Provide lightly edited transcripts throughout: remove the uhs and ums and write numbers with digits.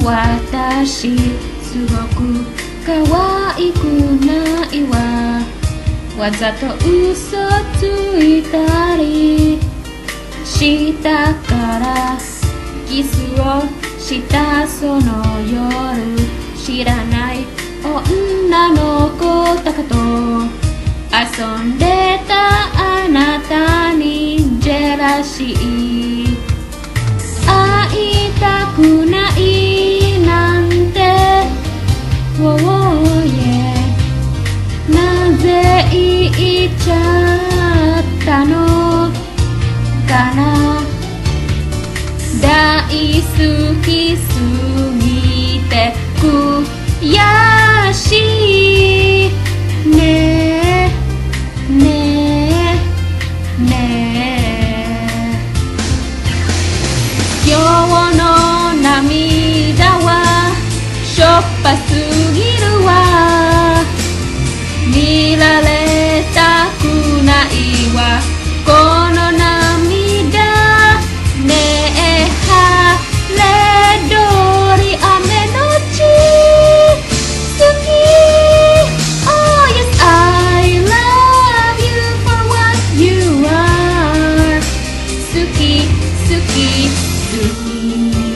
私すごく可愛くないわ。わざと嘘ついたりしたからキスをしたその夜、知らない女の子たかと遊んでたあなたにジェラシー。会いたくないなんて、oh yeah、 なぜ言っちゃったのかな。大好きすぎて悔しいねえねえねえ。今日の涙はしょっぱすぎるわ。見られたくないわこの涙。ねえ晴れ通り雨のち好き。 Oh yes I love you for what you are。 好き好き好き。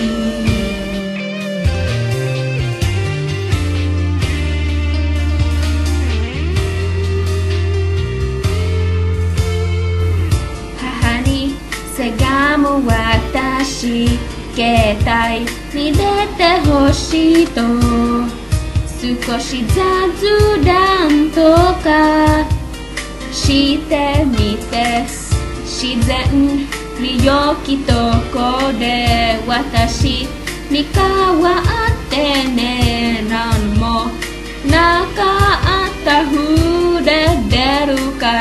母にせがむ私、携帯に出てほしいと少し雑談とかしてみて、自然に良きとこで私に変わってね。なんもなかったふで出るから、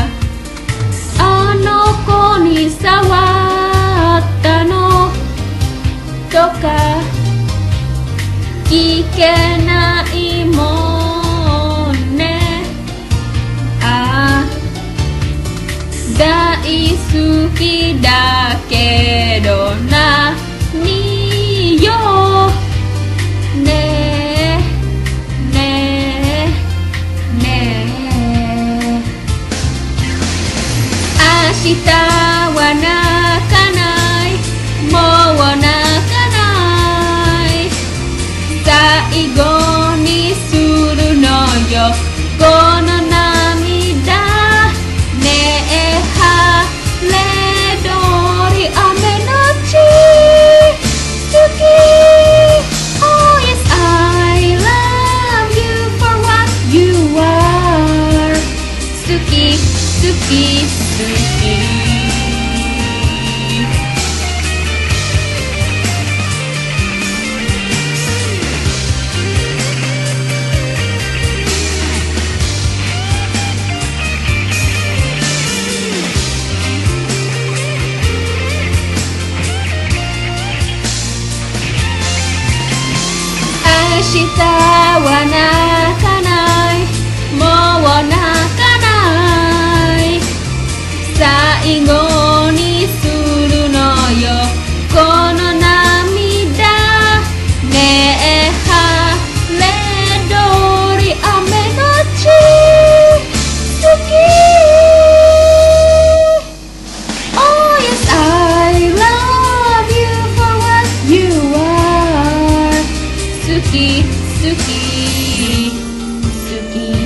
あの子に触ったのとか聞けないもんね。ああ大好きだけど何よねえねえねえ。明日は泣かない、もう泣かない、最後にするのよこの涙。ねえ晴れ通り雨のち好き。 Oh yes I love you for what you are。 好き好き好き。明日は泣かない、もう泣かない、最後にするのよこの涙。ねえ晴れ通り雨のち好き。 Oh yes I love you for what you are。 好き好き好き。